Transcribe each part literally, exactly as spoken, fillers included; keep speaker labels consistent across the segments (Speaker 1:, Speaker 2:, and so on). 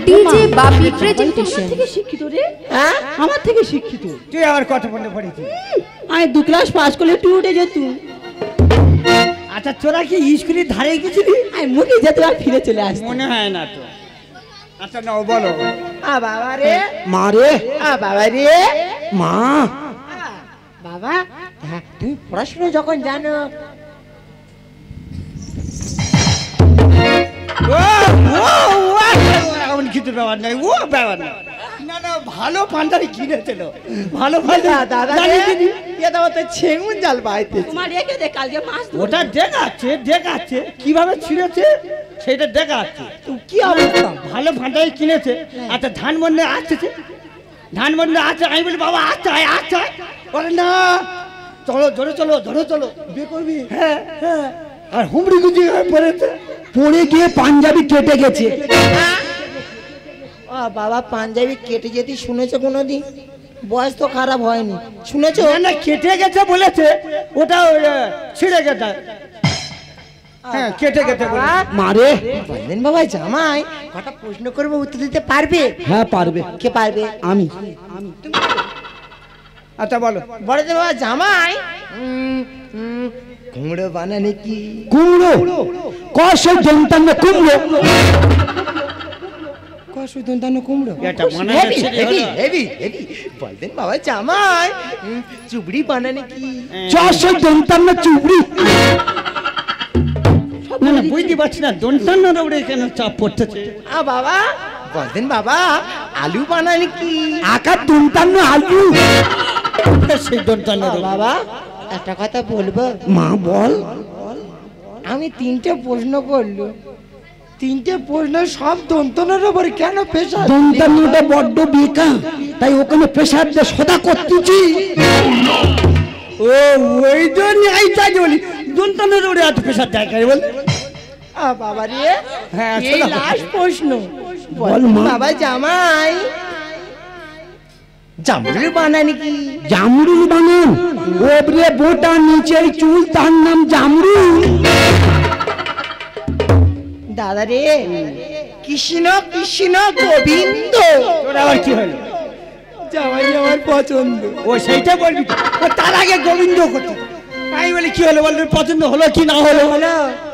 Speaker 1: DJ বাপি presentation.
Speaker 2: থেকে শিক্ষিত রে,
Speaker 3: হ্যাঁ
Speaker 2: আমার থেকে শিক্ষিত।
Speaker 3: তুই আমার কত পড়ে পড়েছিস?
Speaker 2: আমি দু ক্লাস পাস করলে তুই উঠে যেত।
Speaker 3: আচ্ছা তোরা কি স্কুলের ধারে গেছিলি?
Speaker 2: আমি মুখে যেতে আর ফিরে চলে আসি।
Speaker 3: মনে হয় না তো। আচ্ছা নাও বলো।
Speaker 2: আ বাবা রে,
Speaker 3: মা রে,
Speaker 2: আ বাবা রে,
Speaker 3: মা
Speaker 2: বাবা হ্যাঁ, তুমি পড়াশোনা যখন জানো
Speaker 3: ও ও ও এমন কিছু ব্যাপার নাই, ও ব্যাপার না। না না ভালো পাঞ্জাবি কিনেছিল, ভালো ভালো
Speaker 2: দাদা
Speaker 3: জানি
Speaker 2: রে,
Speaker 3: কি?
Speaker 2: এটা তো ছেগুন জাল বাইতে তোমার রেখে দে, কালকে মাছ ধরবো।
Speaker 3: ওটা দেখাচ্ছে দেখাচ্ছে কিভাবে ছিঁড়েছে সেটা দেখাচ্ছে।
Speaker 2: কি অবস্থা?
Speaker 3: ভালো পাঞ্জাবি কিনেছে। আচ্ছা ধান বন্যে আসছে, ধান বন্যে আছে। আমি বলি বাবা আচ্ছা আচ্ছা, বলে না চলো ধরে চলো ধরে চলো বিয়ে করবি। হ্যাঁ হ্যাঁ, আর হুমড়ি গুজি হয়ে পড়েছে, পড়ে গিয়ে পাঞ্জাবি কেটে গেছে।
Speaker 2: ও বাবা পাঞ্জাবি কেটে যেতে শুনেছো কোনোদিন? বয়স তো খারাপ হয়নি, শুনেছো?
Speaker 3: না না কেটে গেছে বলেছে, ওটা ওই, আহ, ছিঁড়ে গেছে। হ্যাঁ কেটে গেছে
Speaker 2: মারে বললেন বাবা জামাই কটা প্রশ্ন করবো, উত্তর দিতে পারবে?
Speaker 3: হ্যাঁ পারবে।
Speaker 2: কে পারবে?
Speaker 3: আমি। আচ্ছা বলো।
Speaker 2: বলে যে বাবা জামাই উম, উম, কুমড়ো বানানে কি?
Speaker 3: কুমড়ো কষে দন্তান্ন কুমড়ো।
Speaker 2: কসু দন্তান্ন কুমড়ো
Speaker 3: এটা মনে
Speaker 2: হেভি
Speaker 3: হচ্ছে রে,
Speaker 2: হেভি
Speaker 3: হলো।
Speaker 2: Heavy heavy. বললেন বাবা জামাই উম, চুবড়ি বানানে কি?
Speaker 3: কষে দন্তান্ন চুবড়ি। না না বুঝতে পারছি না, দন্তান্নর উপরে কেন চাপ পড়তেছে?
Speaker 2: আ বাবা বললেন বাবা আলু বানানে কি?
Speaker 3: আকার দন্তান্ন আলু। সেই দন্তান্ন
Speaker 2: আ বাবা একটা কথা বলবো?
Speaker 3: মা বল।
Speaker 2: আমি তিনটে প্রশ্ন করলো, তিনটে প্রশ্ন সব দন্তনের উপরে কেন পেশা?
Speaker 3: দন্তান্নটা বড্ড বেকা, তাই ওখানে প্রেসার দিয়ে সদা করতেছি। ও ওই জন্য আইতাই বলি দন্তান্নর উপরে এত প্রেসার দেয় কেন বল?
Speaker 2: আ বাবা রে,
Speaker 3: হ্যাঁ,
Speaker 2: এই
Speaker 3: শোনো।
Speaker 2: লাস্ট প্রশ্ন।
Speaker 3: বল মা।
Speaker 2: বাবা জামাই জামরুল বানানি কি?
Speaker 3: জামরুল বানান, ওপরে বোটা নিচে চুল, তার নাম জামরুল।
Speaker 2: দাদা রে কৃষ্ণ কৃষ্ণ গোবিন্দ।
Speaker 3: তোর আবার কি হলো?
Speaker 2: জামাই আমার পছন্দ।
Speaker 3: ও সেইটা বলবি তো। ও তার আগে গোবিন্দ করতে। আমি বলি কি হলো, বলবি পছন্দ হলো কি না হলো?
Speaker 2: হলো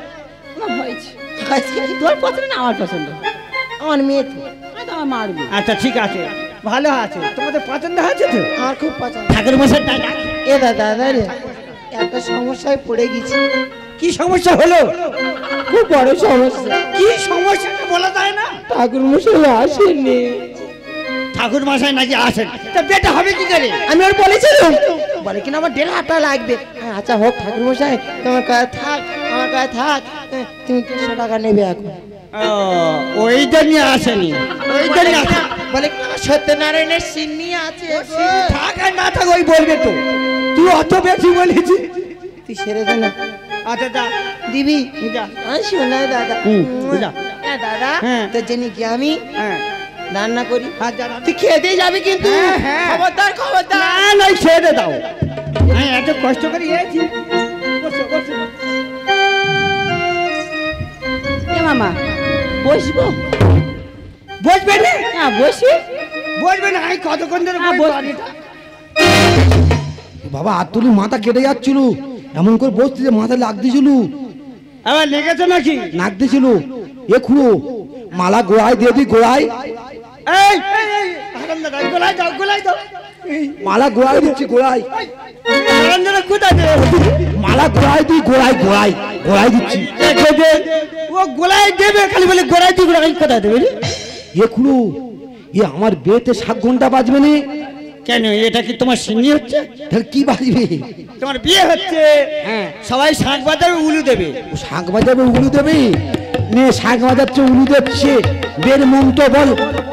Speaker 2: আজকে তোর পছন্দ না আমার পছন্দ? আমার মেয়ে তো, আমি তো আমার মারবি।
Speaker 3: আচ্ছা ঠিক আছে, ভালো আছে, তোমাদের পছন্দ হয়েছে তো?
Speaker 2: আমার খুব পছন্দ।
Speaker 3: ঠাকুর মশাই টাকা।
Speaker 2: এ দাদা দাদা রে একটা সমস্যায় পড়ে গেছি।
Speaker 3: কি সমস্যা হলো?
Speaker 2: খুব বড় সমস্যা।
Speaker 3: কি সমস্যা বলা যায় না?
Speaker 2: ঠাকুর মশাই আসেনি।
Speaker 3: ঠাকুর মশাই নাকি আসেন, তা বেটা হবে কি করে?
Speaker 2: আমি ওর বলেছিলাম, বলে কিনা আমার দেড় হাজার টাকা লাগবে। হ্যাঁ, আচ্ছা হোক ঠাকুর মশাই, তোমার কাছে থাক, আমার কাছে থাক, হ্যাঁ, তুমি তিনশো টাকা নেবে এখন।
Speaker 3: ও ওইটা নিয়ে আসেনি, ওইটা নিয়ে আসে।
Speaker 2: বলে সত্যনারায়ণের সিন্নি আছে গো।
Speaker 3: থাক আর না থাক ওই বলবে তো, তুই অত বেশি বলেছি।
Speaker 2: তুই সেরে দে না।
Speaker 3: আচ্ছা যা
Speaker 2: দিবি
Speaker 3: যা।
Speaker 2: শোনা দাদা।
Speaker 3: হুম, যা।
Speaker 2: হ্যাঁ, দাদা
Speaker 3: হ্যাঁ।
Speaker 2: তোর জন্য কি আমি
Speaker 3: হ্যাঁ
Speaker 2: রান্না করি?
Speaker 3: আর যা।
Speaker 2: তুই খেতে যাবি কিন্তু।
Speaker 3: হ্যাঁ, হ্যাঁ।
Speaker 2: খবরদার খবরদার।
Speaker 3: না না ছেড়ে দাও, আমি এত কষ্ট করে এসেছি। বসো বসো।
Speaker 2: এ মামা বসবো?
Speaker 3: বসবে না?
Speaker 2: হ্যাঁ বসি।
Speaker 3: বসবে না, আমি কতক্ষণ ধরে
Speaker 2: হ্যাঁ,
Speaker 3: বসবো?
Speaker 2: বস।
Speaker 4: বাবা আতুলি মাথা কেটে যাচ্ছিল, এমন করে বসতে যে মাথা লাগতেছিল,
Speaker 3: আবার লেগেছে নাকি?
Speaker 4: লাগতেছিল। এ খুড়ো মালা গোড়ায় দিয়ে দিই, গোড়ায়
Speaker 3: এই এই, এই, হারামজাদা, গোলায় দাও গোলায় দাও। এই,
Speaker 4: মালা গোড়ায় দিচ্ছি, গোড়ায়
Speaker 3: হারামজাদা কোথায় দে?
Speaker 4: মালা গোড়ায় দিই, গোড়ায় গোড়ায় গোড়ায় দিচ্ছি।
Speaker 3: দেখো দে, ও গোলায় দেবে, খালি বলে গোলায় দিয়ে গোলায় কোথায় দেবে রে?
Speaker 4: এ খুড়ো এ আমার বিয়েতে সাত ঘন্টা বাজবে না,
Speaker 3: কেন এটা কি তোমার সিন্নি হচ্ছে?
Speaker 4: তাহলে কি বাজবে?
Speaker 3: তোমার বিয়ে হচ্ছে,
Speaker 4: হ্যাঁ
Speaker 3: সবাই শাঁখ বাজাবে, উলু দেবে।
Speaker 4: ও শাঁখ বাজাবে, উলু দেবে। নে শাঁখ বাজাচ্ছে, উলু দিচ্ছে, বের মন্ত্র বল।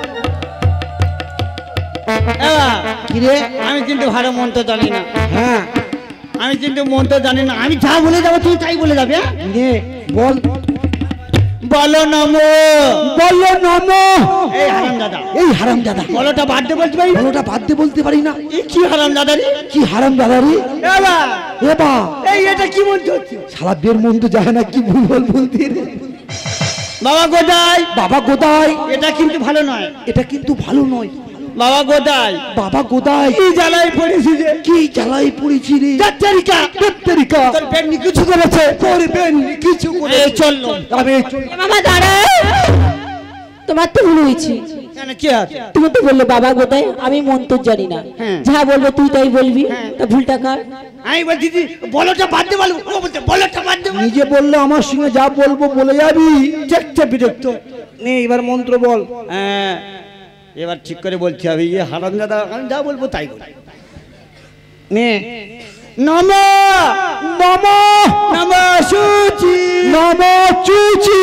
Speaker 3: এবার
Speaker 4: কিরে?
Speaker 3: আমি কিন্তু ভালো মন্ত্র জানি না,
Speaker 4: হ্যাঁ
Speaker 3: আমি কিন্তু মন্ত্র জানি না। আমি যা বলে যাবো তুমি তাই বলে যাবে। হ্যাঁ?
Speaker 4: নে বল।
Speaker 3: বলো নমো।
Speaker 4: বলো নমো।
Speaker 3: এই হারামজাদা,
Speaker 4: এই হারামজাদা,
Speaker 3: বলোটা বাদ দে বলতে পারি?
Speaker 4: বলোটা বাদ দিয়ে বলতে পারি না।
Speaker 3: এই কি হারামজাদা রে?
Speaker 4: কি হারামজাদা রে?
Speaker 3: এবার
Speaker 4: এবা
Speaker 3: এই এটা কি মন্ত্র হচ্ছে?
Speaker 4: শালা বের মন্ত্র যায় না, কি ভুল ভাল বলতে রে।
Speaker 3: বাবা গোদাই
Speaker 4: বাবা গোদাই
Speaker 3: এটা কিন্তু ভালো নয়,
Speaker 4: এটা কিন্তু ভালো নয়।
Speaker 3: বাবা গোদাই
Speaker 4: বাবা গোদাই
Speaker 3: কি জ্বালায় পড়েছি যে,
Speaker 4: কি জ্বালাই পড়েছি রে।
Speaker 3: তেরিকা
Speaker 4: তেরিকা
Speaker 3: তোর বেন্নি কিছু করেছে,
Speaker 4: তোর বেন্নি কিছু করে
Speaker 3: এই চললো
Speaker 4: আমি
Speaker 1: এ মামা দাঁড়া, তোমার তো ভুল হয়েছে।
Speaker 3: কেন কি আছে?
Speaker 1: তুমি তো বললে বাবা গোদাই, আমি মন তো জানি না,
Speaker 3: হ্যাঁ।
Speaker 1: যা বলবো তুই তাই বলবি, তা ভুলটা কার?
Speaker 3: আমি বলছি যে বলটা বাদ দে, বলবো ও বলতে বলটা বাদ দে,
Speaker 4: নিজে বললে আমার সঙ্গে যা বলবো বলে যাবি।
Speaker 3: দেখতে বিরক্ত।
Speaker 4: নে এবার মন্ত্র বল।
Speaker 3: হ্যাঁ এবার ঠিক করে বলতে হবে, ইয়ে হারাম দাদা আমি যা বলবো তাই বল। নে নম
Speaker 4: নম
Speaker 3: নম সুচি
Speaker 4: নম চুচি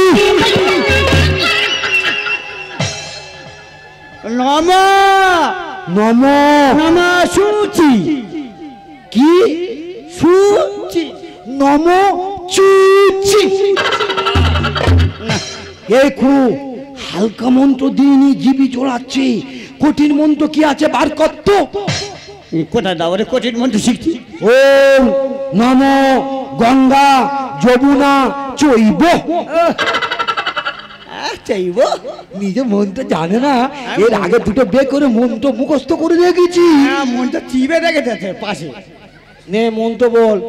Speaker 3: নম
Speaker 4: নম
Speaker 3: নম সুচি
Speaker 4: কি
Speaker 3: সুচি
Speaker 4: নম চুচি। এই খুড়ো হালকা মন্ত্র দিইনি, জিবি চড়াচ্ছে। কঠিন মন্ত্র কি আছে বার করতো।
Speaker 3: কোথায় দাও রে কঠিন মন্ত্র শিখছি।
Speaker 4: ওম নম গঙ্গা যমুনা চৈব।
Speaker 3: চাইব
Speaker 4: নিজে মন্ত্র জানে না, এর আগে দুটো বে করে মন্ত্র মুখস্থ করে রেখেছি।
Speaker 3: হ্যাঁ মনটা চিবে রেখেছে পাশে।
Speaker 4: নে মন্ত্র বল।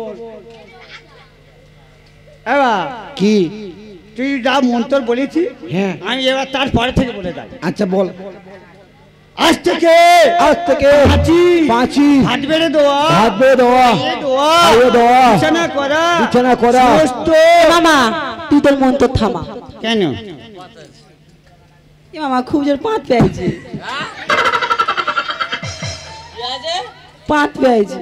Speaker 3: এবার
Speaker 4: কি
Speaker 3: তুই যা মন্ত্র বলেছি,
Speaker 4: হ্যাঁ
Speaker 3: আমি এবার তারপরে থেকে বলে যাই।
Speaker 4: আচ্ছা বল।
Speaker 3: আজ থেকে
Speaker 4: আজ থেকে
Speaker 3: পাঁচি
Speaker 4: পাঁচি
Speaker 3: হাত বেড়ে দেওয়া,
Speaker 4: হাত বেয়ে দেওয়া,
Speaker 3: খাইয়ে দেওয়া,
Speaker 4: খাইয়ে দেওয়া,
Speaker 3: বিছানা করা,
Speaker 4: বিছানা করা,
Speaker 3: সমস্ত।
Speaker 1: মামা তুই তোর মন তো থামা।
Speaker 3: কেন
Speaker 1: এ মামা খুব জোর পাঁচ পেয়েছে, পাঁচ পেয়েছে।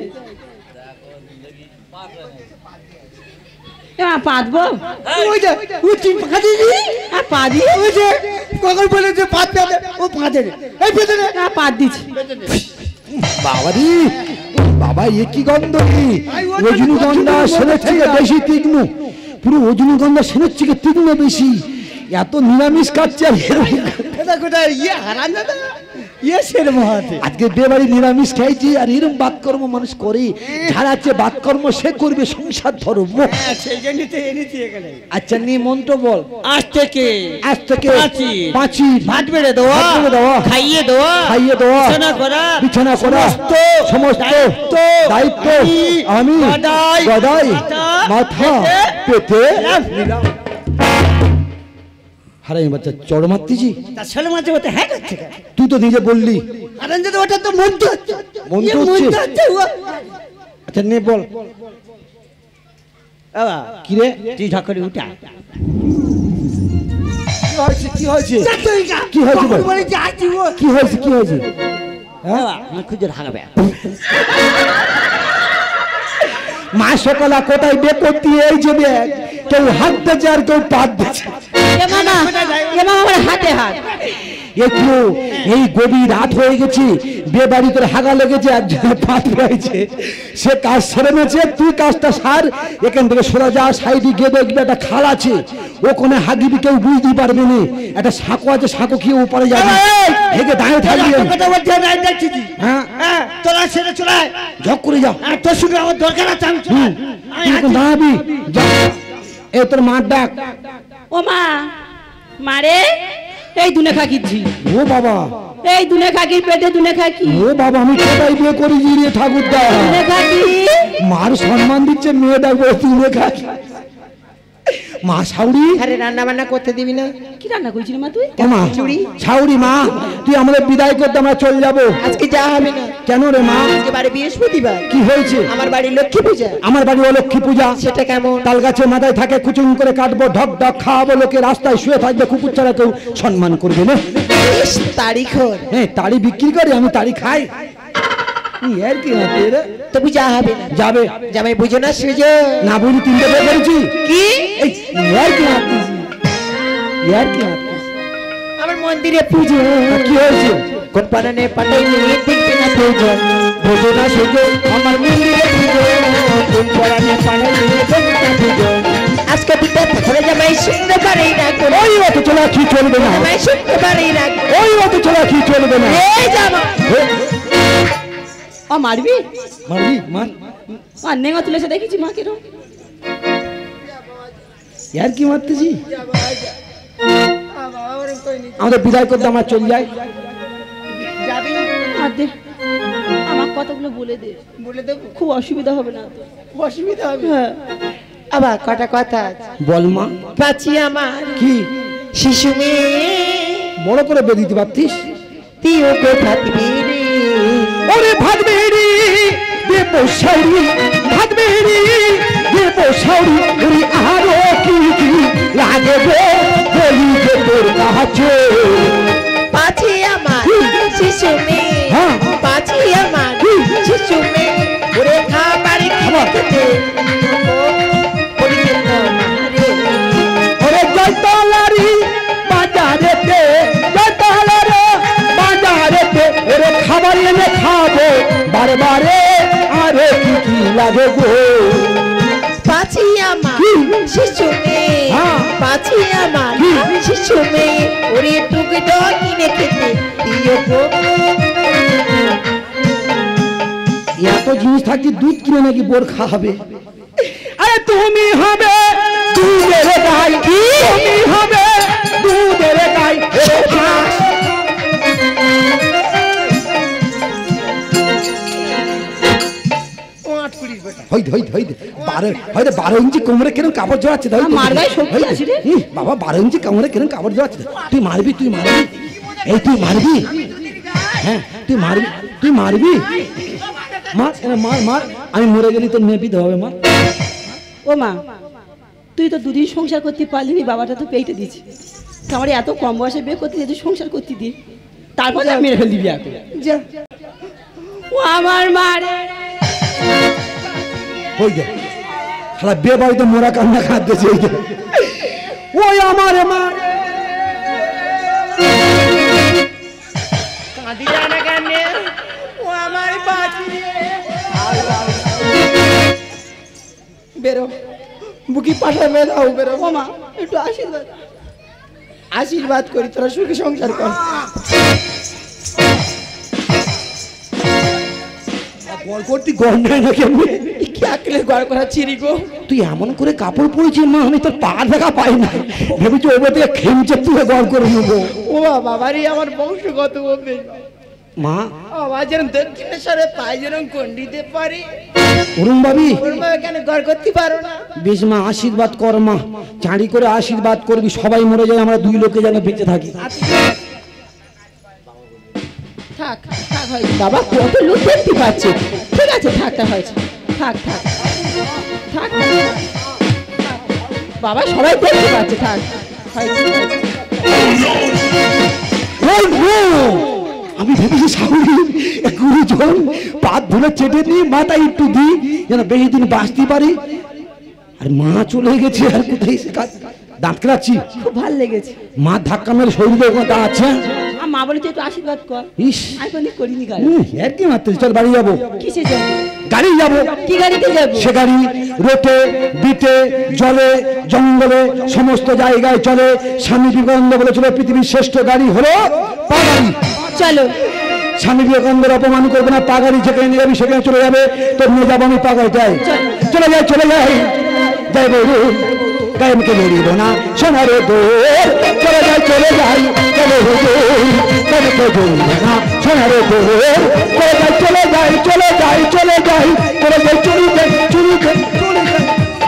Speaker 1: এ মা পাঁচবো,
Speaker 3: ওই যে ও তিন পাঁচ দিদি
Speaker 1: আর পাঁচ
Speaker 3: ওই যে কখন বলেছে পাঁচ পেতে ও পাঁচ দেবে এই পেছনে
Speaker 1: পাঁচ দিচ্ছি।
Speaker 4: বাবারি বাবা এ কি গন্ধ কি
Speaker 3: আই, ও তো
Speaker 4: রজনীগন্ধা
Speaker 3: কঠিন
Speaker 4: সেনের থেকে
Speaker 3: মন্ত্র
Speaker 4: বেশি তীক্ষ্ণ, পুরো রজনীগন্ধা সেনের থেকে তীক্ষ্ণ বেশি। এত নিরামিষ কাটছে আর এরকম।
Speaker 3: এটা কোথায় ইয়ে হারান দাদা ইয়ে সের মহাতে
Speaker 4: আজকে বেবাড়ি নিরামিষ খাইছি আর এরকম বাতকর্ম মানুষ করে, ঝাড়াচ্ছে বাতকর্ম সে করবে সংসার ধর্ম।
Speaker 3: হ্যাঁ সেই জন্য তো এনেছি এখানে।
Speaker 4: আচ্ছা নি মন্ত্র বল।
Speaker 3: আজ থেকে
Speaker 4: আজ থেকে
Speaker 3: পাঁচি
Speaker 4: পাঁচি
Speaker 3: ভাত বেড়ে দেওয়া,
Speaker 4: ভাত বেড়ে দেওয়া,
Speaker 3: খাইয়ে দেওয়া,
Speaker 4: খাইয়ে দেওয়া,
Speaker 3: বিছানা করা,
Speaker 4: বিছানা করা,
Speaker 3: সমস্ত
Speaker 4: সমস্ত
Speaker 3: দায়িত্ব
Speaker 4: দায়িত্ব
Speaker 3: আমি
Speaker 4: আমি
Speaker 3: গদাই
Speaker 4: গদাই
Speaker 3: মাথা
Speaker 4: মাথা পেতে নিলাম। হারাই বাচ্চা চড় মারতেছি।
Speaker 3: তার ছেলে মাঝে হতে হ্যাঁ করছে কেন?
Speaker 4: তুই তো নিজে বললি
Speaker 3: হারান দাদা ওটা তো মন্ত্র হচ্ছে,
Speaker 4: মন্ত্র
Speaker 3: ইয়ে
Speaker 4: হচ্ছে?
Speaker 3: মন্ত্র হচ্ছে ও।
Speaker 4: আচ্ছা নে বল।
Speaker 3: বাবা
Speaker 4: কি রে
Speaker 3: তুই ঝকরে উঠা
Speaker 4: কি হয়েছে কি হয়েছে
Speaker 3: কি
Speaker 4: হয়েছে বল?
Speaker 3: বলে যে আছি ও
Speaker 4: কি হয়েছে কি হয়েছে
Speaker 3: বাবা আমি খুঁজে হাগাবে
Speaker 4: মা সকালা কোথায় বে করতে এই যে ব্যাগ, কেউ হাত দিয়েছে আর কেউ পাত দিয়েছে।
Speaker 1: এ মামা এ মামা আমার হাতে হাত।
Speaker 4: একটু এই গভীর রাত হয়ে গেছে, বে বাড়ি করে হাগা লেগেছে, একজনের পাত রয়েছে, সে কাজ সেরে নিয়েছে। তুই কাজটা সার, এখান থেকে সরে যা, সাইডে গিয়ে দেখবি একটা খাল আছে, ওখানে হাগিবি, কেউ বুঝতে পারবে না। একটা সাঁকো আছে, সাঁকো খেয়ে উপরে যাবি, হেগে দাঁড়িয়ে থাকবি।
Speaker 3: কথা বলতে নাই দেখছি
Speaker 4: হ্যাঁ
Speaker 3: হ্যাঁ তোরা সেটা চলায়
Speaker 4: ঝক করে যা,
Speaker 3: আর তোর সঙ্গে আমার দরকার আছে আমি
Speaker 4: হুম,
Speaker 3: আমি
Speaker 4: তুই এখন দাঁড়াবি যা। এ তোর মার ডাক।
Speaker 1: ও মা মারে এই দুনে খাকিছি,
Speaker 4: ও বাবা,
Speaker 1: এই দুনে খাকির পেটে দুনে খাকি,
Speaker 4: ও বাবা, আমি কোথায় বিয়ে করেছি রে ঠাকুরদা।
Speaker 1: দুনে খাকি।
Speaker 4: মার সম্মান দিচ্ছে, মেয়ে ডাকবো তুই খা। মা সাউরি,
Speaker 2: আরে রান্না বান্না করতে দিবি না?
Speaker 1: কি রান্না করেছিলি মা তুই?
Speaker 4: ও মা
Speaker 2: খিচুড়ি।
Speaker 4: সাউরি মা, তুই আমাদের বিদায় করতে আমরা চলে যাবো।
Speaker 2: আজকে যা হবে না,
Speaker 4: কেন রে মা,
Speaker 2: আজকে বাড়ি বৃহস্পতিবার,
Speaker 4: কি হয়েছে?
Speaker 2: আমার বাড়ি লক্ষ্মী পূজা।
Speaker 4: আমার বাড়ি ও লক্ষ্মী পূজা।
Speaker 2: সেটা কেমন?
Speaker 4: তাল গাছে মাথায় থাকে, কুচুং করে কাটবো, ঢক ঢক খাওয়াবো, লোকে রাস্তায় শুয়ে থাকবে, কুকুর ছাড়া কেউ সম্মান করবে না।
Speaker 2: বেশ তারিখ হল।
Speaker 4: হ্যাঁ তাড়ি বিক্রি করে, আমি তাড়ি খাই। এর কি হচ্ছে রে?
Speaker 2: তবু যা হবে না,
Speaker 4: যাবে
Speaker 2: জামাই বুঝো না সুজো
Speaker 4: না, বুঝি তিনটে বের করেছি।
Speaker 2: কি?
Speaker 4: এই ইয়ার কি হাঁটতেছি, ইয়ার কি হাঁটতেছি।
Speaker 2: আমার মন্দিরে পুজো,
Speaker 4: কি হয়েছে?
Speaker 2: কোন পানানে পাঠাই নিয়ে দেখবে না পুজো,
Speaker 4: বোঝো না সেজো,
Speaker 2: আমার মন্দিরে পুজো, কোন পানানে পাঠাই নিয়ে দেখবে না পুজো। আজকে বিটা ধরে জামাই শুনতে পারি না,
Speaker 4: ওই অত চলা কি চলবে না,
Speaker 2: জামাই শুনতে পারি না,
Speaker 4: ওই অত চলা কি চলবে না।
Speaker 2: এই জামা
Speaker 4: এ,
Speaker 1: ও মারবি?
Speaker 4: মারবি মার।
Speaker 1: আর নেঙা তুলেছে দেখেছি মা কেরম।
Speaker 4: ইয়ার কি মারতেছি?
Speaker 2: বাবা ওরকম করে নি
Speaker 4: আমাদের বিদায় করতে আমরা চলে যাই।
Speaker 2: যাবি
Speaker 1: আর দে আমার কথাগুলো বলে দে,
Speaker 2: বলে দেবো
Speaker 1: খুব অসুবিধা হবে না তো?
Speaker 2: অসুবিধা হবে
Speaker 1: হ্যাঁ
Speaker 2: আবার কটা কথা আছে
Speaker 4: বল মা।
Speaker 2: পাচ্ছি আমার
Speaker 4: কি
Speaker 2: শিশু মেয়ে
Speaker 4: বড় করে বেঁধে দিতে পারতিস?
Speaker 2: তুইও কোথা দিবি রে
Speaker 4: ওরে ভাত বেড়ি দেব সাউরি, ভাত বেড়ি দেব সাউরি, ওরে আরো কি কি লাগে গো বলি যে তোর কাছে।
Speaker 2: পাচ্ছি আমার শিশু মেয়ে
Speaker 4: হ্যাঁ।
Speaker 2: পাচ্ছি আমার শিশু মেয়ে ওরে খাবারে কিনে খেতে
Speaker 4: ওরে জয়তলারি বাজারেতে, জয়তলারে বাজারেতে ওরে খাবার এনে খাবো বারে বারে, আরে কি কি লাগে গো।
Speaker 2: পাচ্ছি আমার শিশু মেয়ে
Speaker 4: হ্যাঁ।
Speaker 2: পাচ্ছি আমার শিশু মেয়ে ওরে টুকটো কিনে খেতে দিও গো
Speaker 4: এত জিনিস থাকতে দুধ কিনে নাকি বোর খাওয়াবে? আরে তুমি হবে দুধের গাই, তুমি হবে দুধের গাই। হই হই হই বারো হয়তো বারো ইঞ্চি কোমরে কেন কাপড় জড়াচ্ছে?
Speaker 1: মার গায়ে শক্তি আছে রে।
Speaker 4: বাবা বারো ইঞ্চি কোমরে কেন কাপড় জড়াচ্ছে? তুই মারবি, তুই মারবি, এই তুই মারবি, হ্যাঁ তুই মারবি, তুই মারবি, মার মার মার। আমি মরে গেলি তোর মেয়ে বিধবা হবে। মা
Speaker 1: ও মা, তুই তো দুদিন সংসার করতে পারলি, বাবাটা তো পেটে দিয়েছি, আমার এত কম বয়সে বিয়ে করতে দিয়ে সংসার করতে দি, তারপরে মেরে ফেল দিবি একে।
Speaker 2: যা
Speaker 1: ও আমার মারে
Speaker 4: ওই দে শালা বে বাড়িতে মোরা কান্না খাদ্যেছে। ওই দে ওই আমার মা
Speaker 2: কাঁদি যায় না কেন ও আমার বাঁচি বেরো বুকি পাঠা বেরাও বেরো
Speaker 1: ও মা, একটু আশীর্বাদ।
Speaker 2: আশীর্বাদ করি তোরা সুখে সংসার কর
Speaker 4: গড় করতে গড় নেয় না কেমনি?
Speaker 2: কি আকলে গড় করা চিরি গো
Speaker 4: তুই এমন করে কাপড় পরেছিস মা, আমি তোর পা দেখা পাই না, ভেবেছি ওপর থেকে খেমচে তুলে গড় করে নেবো।
Speaker 2: ও বাবারই আমার বংশগত হবে
Speaker 4: মা
Speaker 2: আবার যেন দক্ষিণেশ্বরে পাই যেন কোন দিতে পারি
Speaker 4: অরুণ ভাবি
Speaker 2: ওর মা কেন গড় করতে পারো না
Speaker 4: বেশ মা আশীর্বাদ কর মা, চাঁড়ি করে আশীর্বাদ করবি, সবাই মরে যায়, আমরা দুই লোকে যেন বেঁচে থাকি।
Speaker 1: থাক থাক হয়েছে বাবা, কত লোক দেখতে পাচ্ছে, ঠিক আছে থাকতে হয়েছে, থাক থাক থাক থাক। বাবা সবাই দেখতে পাচ্ছে, থাক হয়েছে হয়েছে।
Speaker 4: ওই গো, আমি ভেবেছি সামনে গুরুজন পাত ধরে চেটে নিয়ে মাথায় একটু দিই যেন বেশি দিন বাঁচতে পারি, আর মা চলে গেছে, আর কোথায় সে কাজ দাঁত কেলাচ্ছি।
Speaker 1: খুব ভালো লেগেছে।
Speaker 4: মা ধাক্কা মেরে শরীরে ওখানে দাঁড়াচ্ছে।
Speaker 1: আর মা বলেছে একটু আশীর্বাদ কর,
Speaker 4: ইস
Speaker 1: আমি কোনদিন করিনি গাড়ি।
Speaker 4: হুম, আর কি মারতে, চল বাড়ি যাবো।
Speaker 1: কিসে যাবো?
Speaker 4: গাড়ি যাবো।
Speaker 1: কি গাড়িতে যাবো?
Speaker 4: সে গাড়ি রোটে বিটে জলে জঙ্গলে সমস্ত জায়গায় চলে। স্বামী বিবেকানন্দ বলেছিল পৃথিবীর শ্রেষ্ঠ গাড়ি হলো পা গাড়ি।
Speaker 1: চলো।
Speaker 4: স্বামী বিবেকানন্দের অপমান করবে না, পা গাড়ি যেখানে নিয়ে যাবি সেখানে চলে যাবে। তোর নিয়ে যাবো আমি পা গাড়িটাই, চলে যাই চলে যাই যাই বলু গায়মকে লড়িব না সোনার দোর, চলে যাই চলে যাই চলে গায়মকে লড়িব না সোনার দোর, চলে যাই চলে যাই চলে যাই চলে যাই চলে যাই চলে যাই চলে যাই চলে যাই।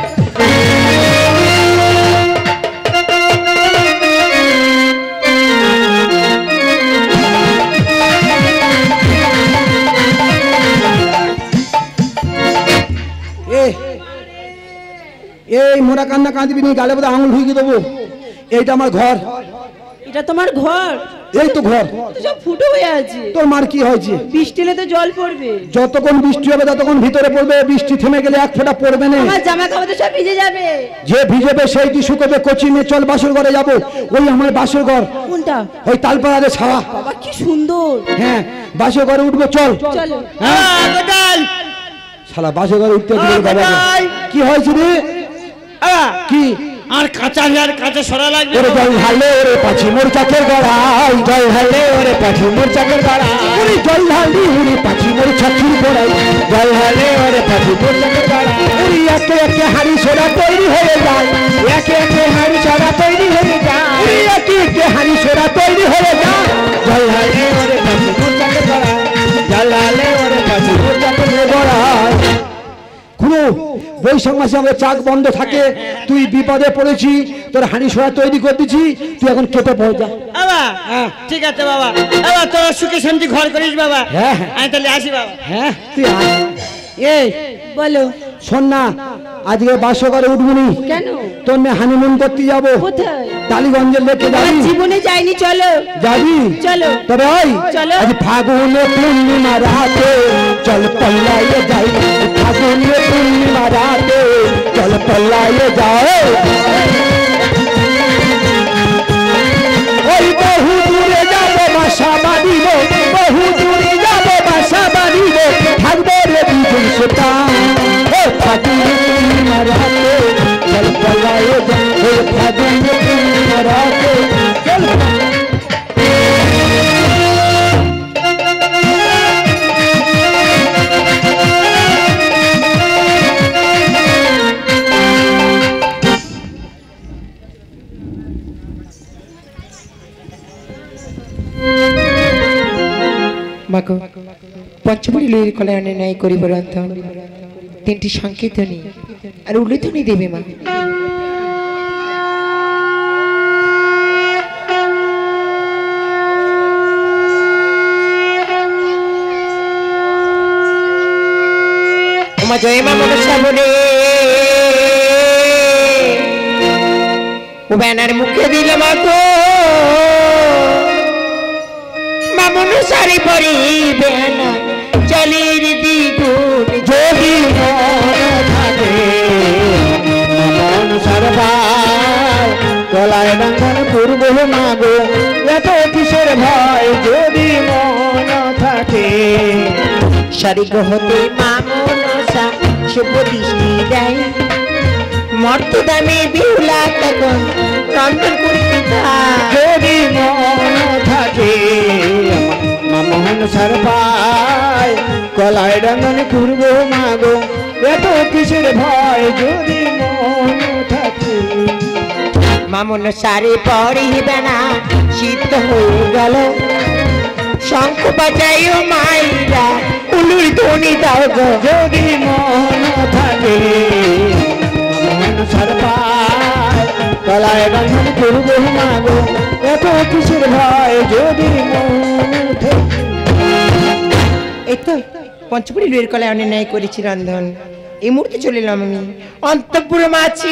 Speaker 4: এই মোরা কান্না কাঁদবি নি, গালে বোধহয় আঙুল ঢুকিয়ে দেবো। এইটা আমার ঘর।
Speaker 1: এটা তোমার ঘর?
Speaker 4: এই তো ঘর।
Speaker 1: তো সব ফুটো হয়ে আছে।
Speaker 4: তোর মার কি হয়েছে?
Speaker 1: বৃষ্টি এলে তো জল পড়বে।
Speaker 4: যতক্ষণ বৃষ্টি হবে ততক্ষণ ভিতরে পড়বে, বৃষ্টি থেমে গেলে এক ফোঁটা পড়বে না।
Speaker 1: আমার জামা কাপড় তো সব ভিজে যাবে।
Speaker 4: যে ভিজেবে সেই কি শুকোবে, কোচিনে চল বাসর ঘরে যাবো। ওই আমার বাসর ঘর।
Speaker 1: কোনটা?
Speaker 4: ওই তালপাড়ারে ছাওয়া।
Speaker 1: বাবা কি সুন্দর।
Speaker 4: হ্যাঁ বাসর ঘরে উঠবো, চল।
Speaker 1: চলো।
Speaker 4: হ্যাঁ
Speaker 3: কোথায়
Speaker 4: শালা বাসর ঘরে উঠতে দিলে বাবা। কি হয়েছে রে? কি
Speaker 3: আর কাঁচা আর কাঁচা সরা লাগবে
Speaker 4: ওরে জল ঢালে ওরে পাছি মোর চাকের গড়াই জল ঢালে ওরে পাছি মোর চাকের গড়াই ওরে জল ঢালি ওরে পাছি মোর চাকির গড়াই জল ঢালে ওরে পাছি মোর চাকের গড়াই ওরে একে একে হাড়ি সোনা তৈরি হয়ে যায় একে একে হাড়ি সোনা তৈরি হয়ে যায় ওরে একে একে হাড়ি সোনা তৈরি হয়ে যায় জল ঢালে ওরে পাছি মোর চাকের গড়াই জল ঢালে ওরে পাছি মোর চাকের গড়াই খুড়ো বৈশাখ মাসে আমাদের চাক বন্ধ থাকে তুই বিপদে পড়েছি তোর হাঁড়ি সোয়া তৈরি করে দিচ্ছি তুই এখন কেটে পড়ে যা
Speaker 3: বাবা ঠিক আছে বাবা বাবা তোরা সুখে শান্তি ঘর করিস বাবা
Speaker 4: হ্যাঁ হ্যাঁ
Speaker 3: আমি তাহলে আসি বাবা
Speaker 4: হ্যাঁ তুই আয়। এই
Speaker 1: বলো
Speaker 4: শোন না আজকে বাসো করে উঠবুনি
Speaker 1: কেন?
Speaker 4: তোর নিয়ে হানিমুন করতে যাবো
Speaker 1: কোথায়?
Speaker 4: টালিগঞ্জের লেকে
Speaker 1: আমার
Speaker 4: যাবি
Speaker 1: জীবনে যাইনি, চলো
Speaker 4: যাবি
Speaker 1: চলো।
Speaker 4: তবে ওই
Speaker 1: চলো।
Speaker 4: আজ ফাগুনে পূর্ণিমা রাতে চল পল্লাইয়ে যাই ফাগুনে পূর্ণিমা রাতে চল পল্লাইয়ে যাও ওই বহু দূরে যাবো বাসা বাঁধিব বহু দূরে যাবো বাসা বাঁধিব থাকবে রে দুজন সেটা ও ফাগুনে পূর্ণিমা রাতে চল পল্লাইয়ে যাই ও ফাগুনে পূর্ণিমা রাতে চল
Speaker 2: মাগো পঞ্চমুড়ি লইয়ের কল্যাণে ন্যায় করিব রন্ধন তিনটি সংকীর্তনী আর উল্লেখনী দেবে মা মা জয় মা মনসা বলে ও ব্যানার মুখে দিলে মা গো মা মনসারি পরিবে না চলির দ্বিগুণ যদি মন থাকে
Speaker 4: মনসার ভাই গলায় রঙন পূর্ব মাগো এত কিসের ভয় যদি মন থাকে
Speaker 2: স্বর্গ হতে মা মনসা শুভ দৃষ্টি দেয় মর্ত দামে বিহুলা তখন রন্ধন করিতে
Speaker 4: যদি মন থাকে মোহন সার পায় গলায় রঙন পূর্ব মাগো এত কিসের ভয় যদি মন থাকে
Speaker 2: মা মনসারে পড়িবে না সিদ্ধ হয়ে গেল শঙ্খ বাজাইও মাইরা উলুর ধ্বনি দাও গো
Speaker 4: যদি মন থাকে মোহন সার পায় গলায় রঙন পূর্ব মাগো এত কিসের ভয় যদি মন থাকে
Speaker 2: এই তো পঞ্চপুরি লুয়ের কল্যাণে ন্যায় করেছি রন্ধন এই মুহূর্তে চলে এলাম আমি অন্তঃপুর মাছি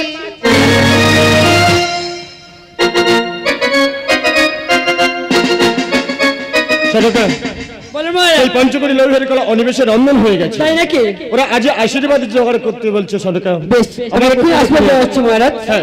Speaker 5: এই পঞ্চকড়ি লৌহের কলা অনিমেষে রন্ধন হয়ে গেছে
Speaker 1: তাই নাকি?
Speaker 5: ওরা আজ আশীর্বাদ জোগাড় করতে বলছে সরকার
Speaker 1: বেশ আমার কি আসবে হচ্ছে মহারাজ
Speaker 5: হ্যাঁ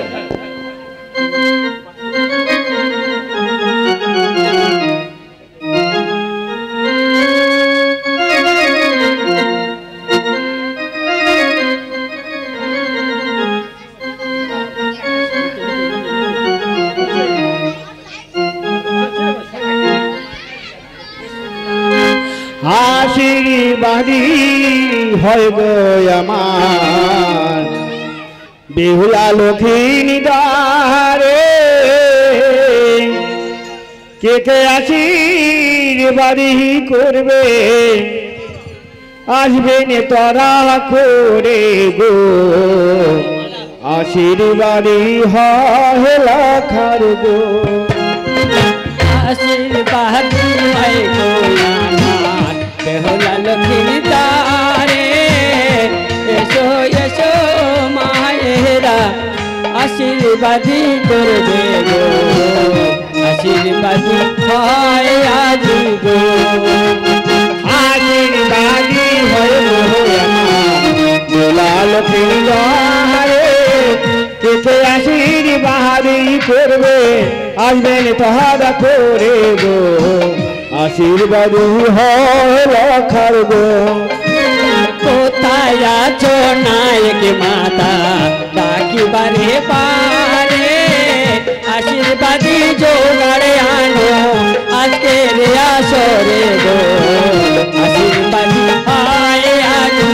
Speaker 4: আশীর্বাদী হয় গো আমার বেহুলা লক্ষ্মী দ্বারে কে কে আশীর্বাদী করবে আসবেন তোরা করে গো আশীর্বাদী হয় লাখার গো
Speaker 1: আশীর্বাদ হয় গো আমার বেহুলা লক্ষ্মী দ্বারে এসো এসো মায়েরা আশীর্বাদী করবে গো আশীর্বাদী হয় আজ গো
Speaker 4: আশীর্বাদী হয় গো আমার বেহুলা লক্ষ্মী দ্বারে কে কে আশীর্বাদী করবে আসবেন তাহারা করে গো আশীর্বাদ হয় রাখার গো
Speaker 1: কোথায় আছো নায়ক মাতা ডাকিবারে পারে
Speaker 2: বাদি জোগাড়ে আনো আজকের আসরে গো আশীর্বাদী হয় আজু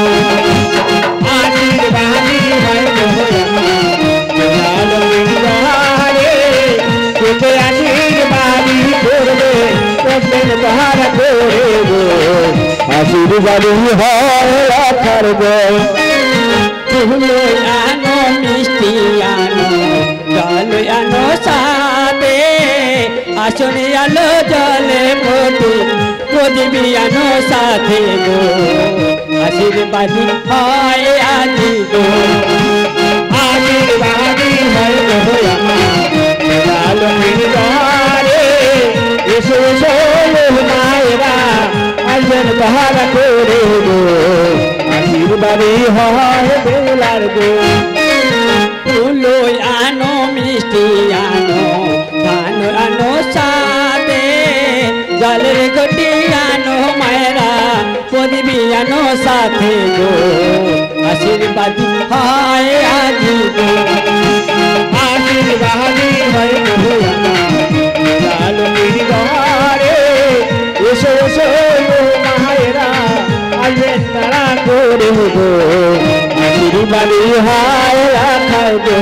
Speaker 2: আশীর্বাদী হয় গো ভালো মিলবারে তোকে আশীর্বাদী করবে তোকে বাহার করে গো আশীর্বাদী হয় রাখার গো ফুলো আনো মিষ্টি আনো জল আনো সাথে আসনে আলো জলে প্রদীপ প্রদীপী আনো সাথে গো আশীর্বাদী হয় আজি গো আশীর্বাদী হয় গো আলো মিলবারে এসো এসো মায়েরা আসবেন বাহার করে গো আশীর্বাদী হয় বেলার গো ফুলো আনো মিষ্টি আনো ধান আনো সাথে জলের গটি আনো মায়েরা প্রদীপী আনো সাথে গো আশীর্বাদী হয় আজি গো আশীর্বাদী হয় গো আলো মিলবারে এসো এসো মায়েরা আসবেন তারা করে গো আশীর্বাদী হয় রাখার গো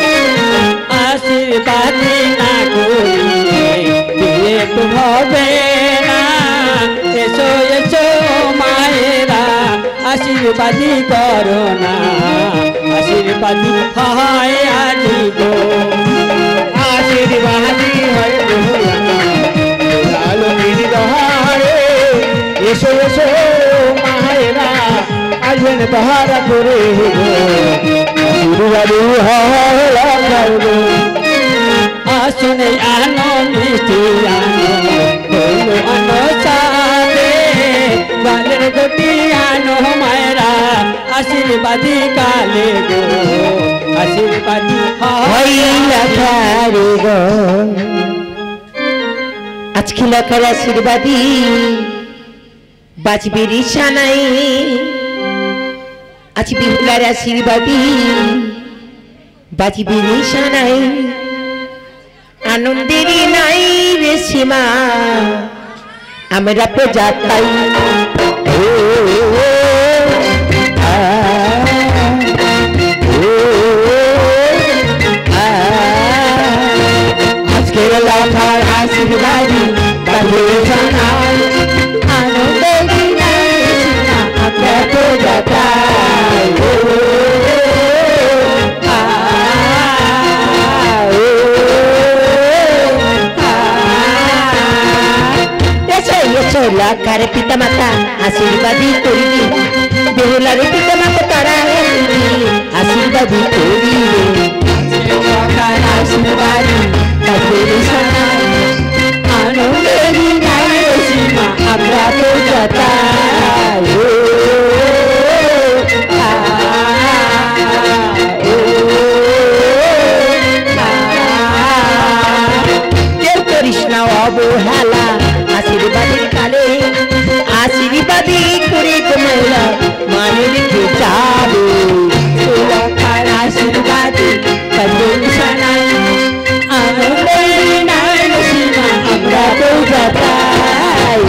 Speaker 2: আশীর্বাদী না করিলে বিয়ে তো হবে না এসো এসো মায়েরা আশীর্বাদী করো না আশীর্বাদী হয় আজি গো আশীর্বাদী হয় গো আলো মিলবারে এসো এসো মায়েরা আসবেন বাহারা করে গো আশীর্বাদী হয় রাখার গো আসনে আনো মিষ্টি আনো ফুলো আনো সাথে গালের গটি আনো মায়েরা আশীর্বাদী কালে গো আশীর্বাদী হয় রাখার গো
Speaker 1: আজকে লেখার আশীর্বাদী বাঁচবে রিসানাই আজ বিহুলার আশীর্বাদী বাঁচবে রিসানাই আনন্দেরই নাই রে সীমা আমরা তো যাতাই
Speaker 2: আজকের লেখার আশীর্বাদী বাঁচবে রিসানাই আনন্দেরই নাই রে সীমা আমরা তো যাতাই
Speaker 1: লাখার পিতা মাতা আশীর্বাদী করিবি বেহুলার পিতা মাতা তারা আশীর্বাদী করিবি
Speaker 2: আশীর্বাদী আনন্দেরই নাই রে সীমা আমরা তো যাতাই
Speaker 1: কৃষ্ণ অবহেলা আশীর্বাদী কালে আশীর্বাদী করে তোমরা মানে রেখে যাবে
Speaker 2: লেখার আশীর্বাদী
Speaker 1: সানাই
Speaker 2: আনন্দেরই নাই রে সীমা আমরা তো যাতাই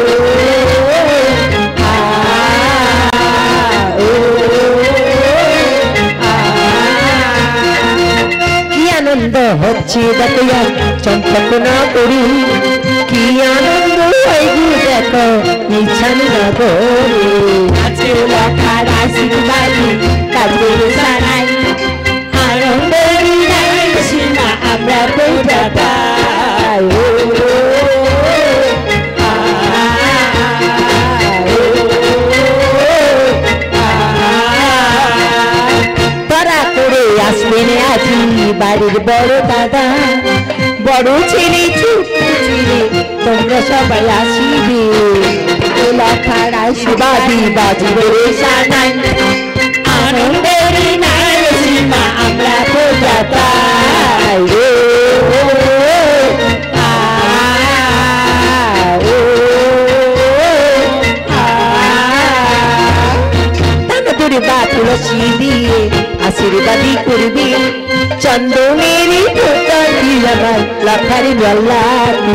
Speaker 1: কি আনন্দ হচ্ছে দেখো চম্পক না করি কি আনন্দ দেখো নিছানি না করি
Speaker 2: আজকে লেখার আশীর্বাদী কাজের সানাই আনন্দেরই নাই রে সীমা আমরা তো যাতাই
Speaker 1: তারা করে আসবেন আজি বাড়ির বড় দাদা বড় ছেলে ছোট ছেলে তোমরা সবাই আসিবে লেখার আশীর্বাদী বাজবে সানাই
Speaker 2: আনন্দেরই নাই রে সীমা আমরা তো যাতাই
Speaker 1: তুলসী দিয়ে আশীর্বাদী করবি
Speaker 2: চন্দনেরই ফোঁটা দিলাম লাখারি বল্লাকি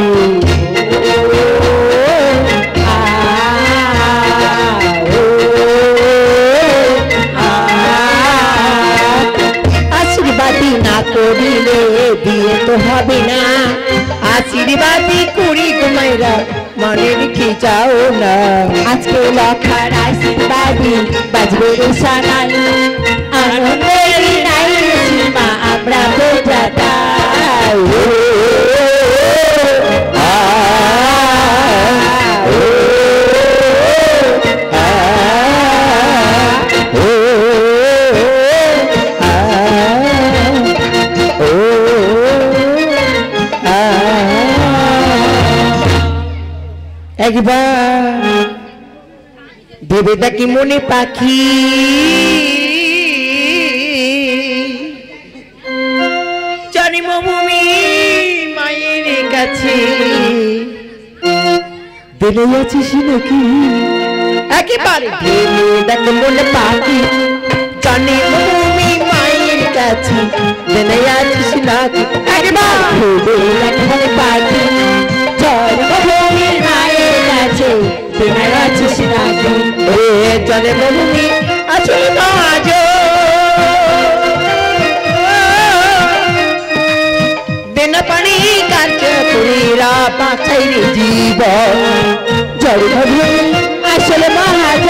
Speaker 2: আশীর্বাদী না করিলে বিয়ে তো হবে না আশীর্বাদী করি তোমায়রা মনে রেখে যাও না আজকে লক্ষার আশীর্বাদী বাজবে রে সানাই আনন্দের নাই সীমা আমরা বোঝাতাই একবার ভেবে দেখি মনে পাখি জন্মভূমি মায়ের কাছে দিলে আছিস নাকি একেবারে ভেবে দেখি মনে পাখি জন্মভূমি মায়ের কাছে দিলে আছিস নাকি একবার ভেবে দেখি মনে পাখি জন্মভূমির মায়ের কাছে তোমার আছিস নাকি এ জন্মভূমি আছো না আজ দিন পানি কার্য পুরীরা পাচাই জীবন জন্মভূমি আসলে মহাজ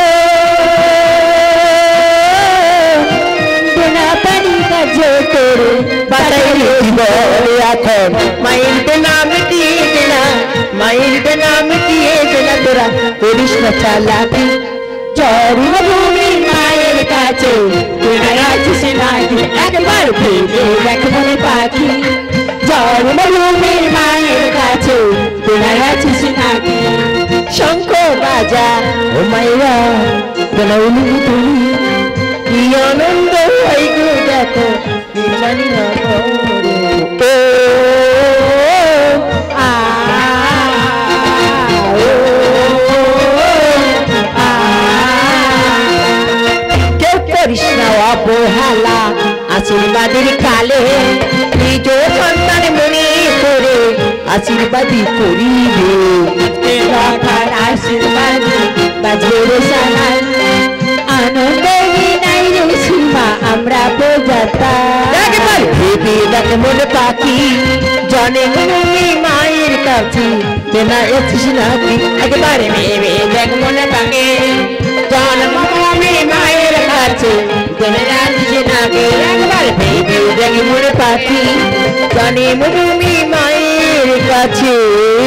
Speaker 2: বিনা পানি কার্য করে পাচাই জীবন এখন মাইন্ড নাম দিয়ে দিলা মাইন্ড নাম দিয়ে দিলা তোরা করিস না চালাকি জন্মভূমি মায়ের কাছে তোমার আছিস নাকি একবার ভেবে দেখ মনে পাখি জন্মভূমির মায়ের কাছে তোমার আছিস নাকি শঙ্খ বাজা ও মায়েরা বলাউলি তুমি কি আনন্দ হয় গো দেখো জানি না অবহেলা আশীর্বাদের কালে নিজ সন্তান মনে করে আশীর্বাদী করিবে রাখার আশীর্বাদ বাজবে রে সানাই আনন্দে নাই রে সীমা আমরা বোঝাতা একবার ভেবে দেখ মনে পাখি জন্মভূমি মায়ের কাছে তেনা এসিস নাকি একবারে ভেবে দেখ মনে পাখি জন্মভূমি মায়ের কাছে তেনা এসিস নাকি একবার ভেবে দেখ মনে পাখি জন্মভূমি মায়ের কাছে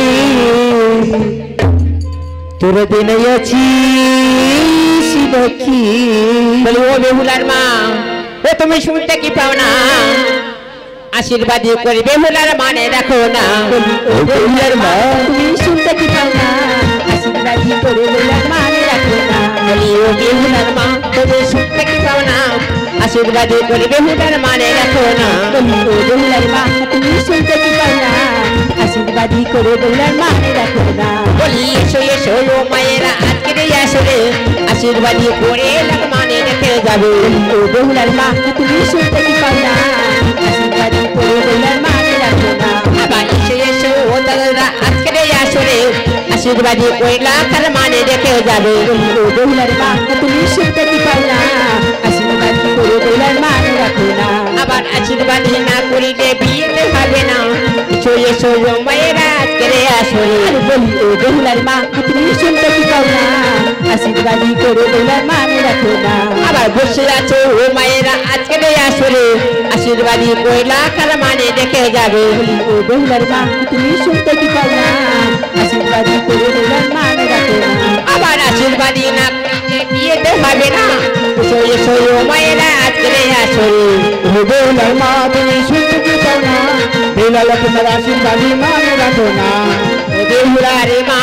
Speaker 2: তোর দিনে আছিস দেখি বলি ও বেহুলার মা ও তুমি শুনতে কি পাও না আশীর্বাদ করে বেহুলার মানে দেখো না ও বেহুলার মা তুমি শুনতে কি পাও না আশীর্বাদ করে বেহুলার মানে দেখো না বলি ও বেহুলার মা তুমি শুনতে কি পাও না আশীর্বাদ করে বেহুলার মানে দেখো না বলি ও বেহুলার মা তুমি শুনতে কি পাও না আশীর্বাদ করে বেহুলার মানে দেখো না বলি এসো এসো ও মায়েরা আজকে আসলে আশীর্বাদ করে মানে দেখে যাবে ও বেহুলার মা তুমি শুনতে কি পাও না আশীর্বাদ করে বেহুলার মানে দেখো না আবার এসো এসো ও দাদারা আজকে আসলে আশীর্বাদ কইলা তার মানে দেখে যাবে ও বেহুলার মা তুমি শুনতে কি পাও না আশীর্বাদ করে বেহুলার মানে দেখো না আবার আশীর্বাদ না করিলে বিয়ে হবে না এসো এসো ও মায়েরা আজকে আসলে বলি ও বেহুলার মা তুমি শুনতে কি পাও না আশীর্বাদ করে বেহুলার মানে দেখো না আবার বসে আছো ও মায়েরা আজকে আসলে আশীর্বাদ কইলা কার মানে দেখে যাবে ও বেহুলার মা তুমি শুনতে কি পাও না আশীর্বাদ করে বেহুলার মানে দেখো না আবার আশীর্বাদ না বিয়েতে হবে না এসো এসো ও মায়েরা আজকে আসলে ও বেহুলার মা তুমি শুনতে কি পাও না বেহুলা তোমার আশীর্বাদ মানে দেখো না ও বেহুলার মা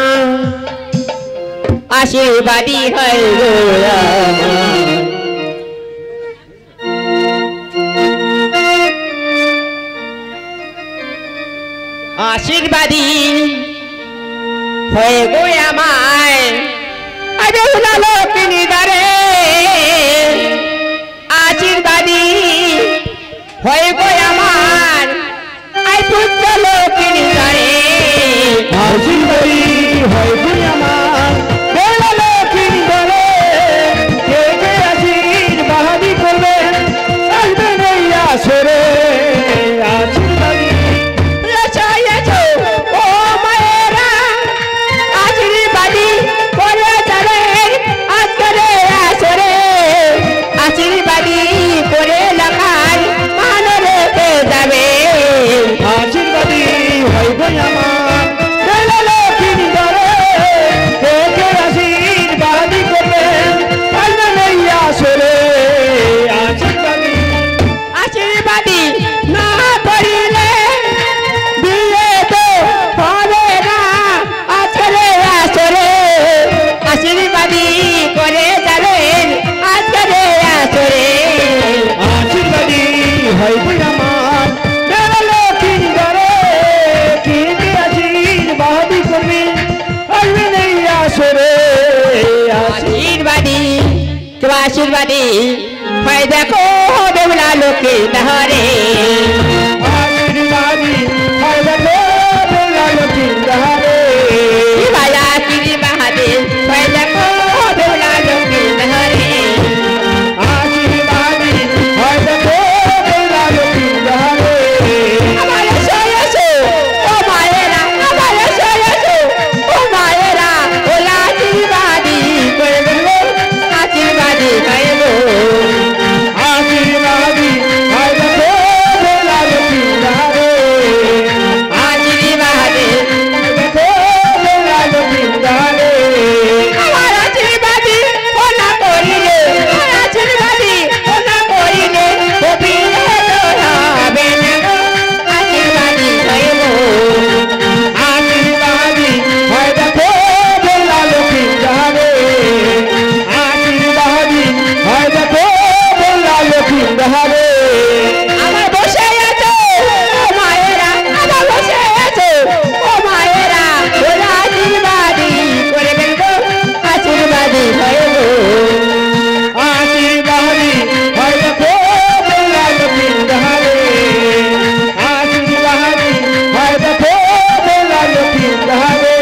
Speaker 2: আশীর্বাদী হয় গো আশীর্বাদী হয়ে গো আমায় বেহুলা লক্ষ্মী দারে আশীর্বাদী হয়ে তোমার আশীর্বাদী হয় দেখো বেহুলা লোকে তাহারে
Speaker 4: আশীর্বাদী হয় দেখো বেহুলা লোকে তাহারে
Speaker 2: বাজা কিরি বাহাদে হয় দেখো বেহুলা লোকে তাহারে
Speaker 4: আশীর্বাদী হয় দেখো বেহুলা লোকে তাহারে
Speaker 2: আমার এসো এসো ও মায়েরা আমার এসো এসো ও মায়েরা ওলা আশীর্বাদী করে দেবো আশীর্বাদী হয় গো
Speaker 4: আশীর্বাদী হয় দেখো বেহুলা লোকে তাহারে
Speaker 2: আশীর্বাদী
Speaker 4: দেখো বেহুলা লোকে তাহারে
Speaker 2: আমার আশীর্বাদী ও না করিলে আমার আশীর্বাদী ও না করিলে কপিলে তোরা বেনা গো আশীর্বাদী হয় গো
Speaker 4: আশীর্বাদী হয় দেখো বেহুলা লোকে তাহারে আশীর্বাদী হয় দেখো বেহুলা লোকে তাহারে
Speaker 2: আমার বসে আছো ও মায়েরা আমার বসে আছো ও মায়েরা ওরা আশীর্বাদী করবেন গো আশীর্বাদী হয় গো
Speaker 4: আশীর্বাদী হয় দেখো বেহুলা লোকে তাহারে আশীর্বাদী হয় দেখো বেহুলা লোকে তাহারে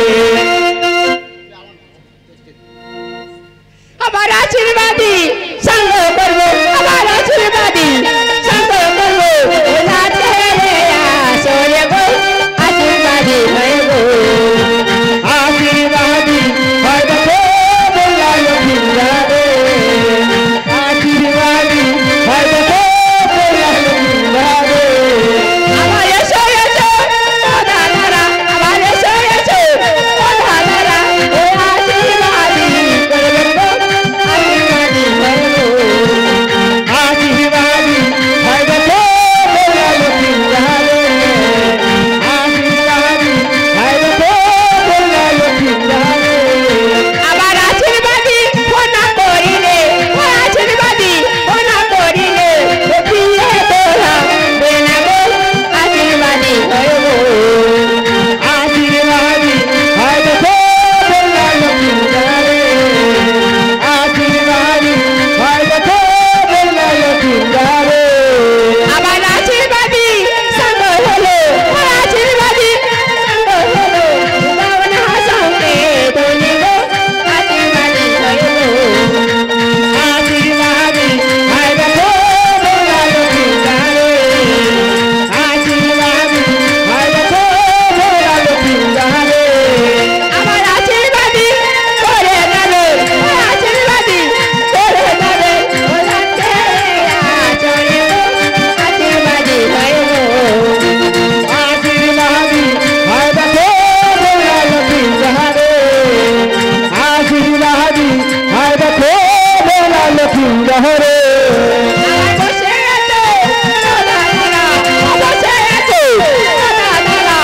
Speaker 2: আমার আশীর্বাদী সঙ্গ করবো আমার আশীর্বাদী সঙ্গ করবো ওরা ছেড়ে আসরে গো আশীর্বাদী হয় গো
Speaker 4: আশীর্বাদী হয় দেখো বেহুলা লোকে তাহারে আশীর্বাদী হয় দেখো বেহুলা লোকে তাহারে
Speaker 2: আমার এসো এসো ও দাদারা আমার এসো এসো ও দাদারা ও আশীর্বাদী করবেন গো আশীর্বাদী হয় গো
Speaker 4: আশীর্বাদী হয় দেখো বেহুলা লোকে তাহারে আশীর্বাদী হয় দেখো বেহুলা লোকে তাহারে
Speaker 2: আমার আশীর্বাদী ও না করিলে ও আশীর্বাদী ও না করিলে কপিলে তোরা বেনা গো আশীর্বাদী হয় গো
Speaker 4: আশীর্বাদী হয় দেখো বেহুলা লোকে তাহারে আশীর্বাদী হয় দেখো বেহুলা লোকে তাহারে
Speaker 2: আমার আশীর্বাদী সঙ্গ হলো ও আশীর্বাদী সঙ্গ হলো ভাবনা সঙ্গে ধনী গো আশীর্বাদী হয় গো
Speaker 4: আশীর্বাদী হয় দেখো বেহুলা লোকে তাহারে আশীর্বাদী হয় দেখো বেহুলা লোকে তাহারে
Speaker 2: আমার আশীর্বাদী করে যাবে ও আশীর্বাদী করে যাবে ও যাচ্ছে আচরে গো আশীর্বাদী হয় গো
Speaker 4: আশীর্বাদী হয় দেখো বেহুলা লোকে তাহারে আশীর্বাদী হয় দেখো বেহুলা লোকে তাহারে
Speaker 2: আমার বসে আছো ও দাদারা ও বসে আছো ও দাদারা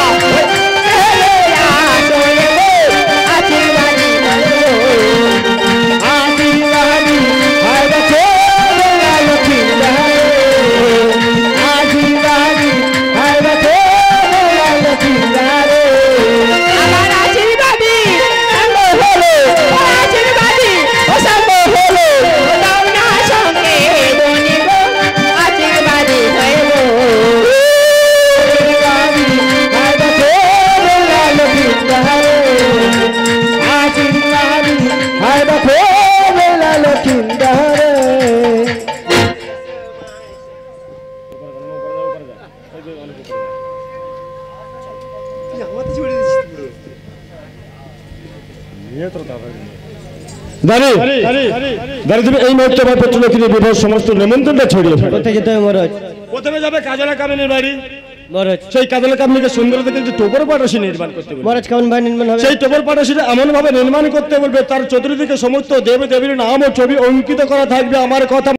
Speaker 2: আচরে গো আশীর্বাদী হয় গো
Speaker 4: আশীর্বাদী হয় দেখো বেহুলা লোকে তাহারে আশীর্বাদী হয় দেখো বেহুলা লোকে তাহারে
Speaker 2: আমার আশীর্বাদী সঙ্গ হলো ও আশীর্বাদী ও সঙ্গ হলো ও দাওনা সঙ্গে ধনী গো আশীর্বাদী হয় গো
Speaker 4: আশীর্বাদী হয় দেখো বেহুলা লোকে তাহারে আশীর্বাদী হয় দেখো বেহুলা লোকে তাহারে
Speaker 5: দাঁড়ি দাঁড়ি তুমি এই মুহূর্তে আমার পেছনে কিনে বিবাহ সমস্ত নিমন্ত্রণটা ছড়িয়ে ফেলো।
Speaker 3: কোথায় যেতে হবে মহারাজ?
Speaker 5: প্রথমে যাবে কাজলা কামিনীর বাড়ি,
Speaker 3: মহারাজ
Speaker 5: সেই কাজলা কামিনীকে সুন্দর দেখে যে টোপর পাটাশি নির্মাণ করতে বলবে।
Speaker 3: মহারাজ কেমন বাড়ি নির্মাণ হবে?
Speaker 5: সেই টোপর পাটাশিটা এমন ভাবে নির্মাণ করতে বলবে তার চতুর্দিকে সমস্ত দেব দেবীর নাম ও ছবি অঙ্কিত করা থাকবে। আমার কথা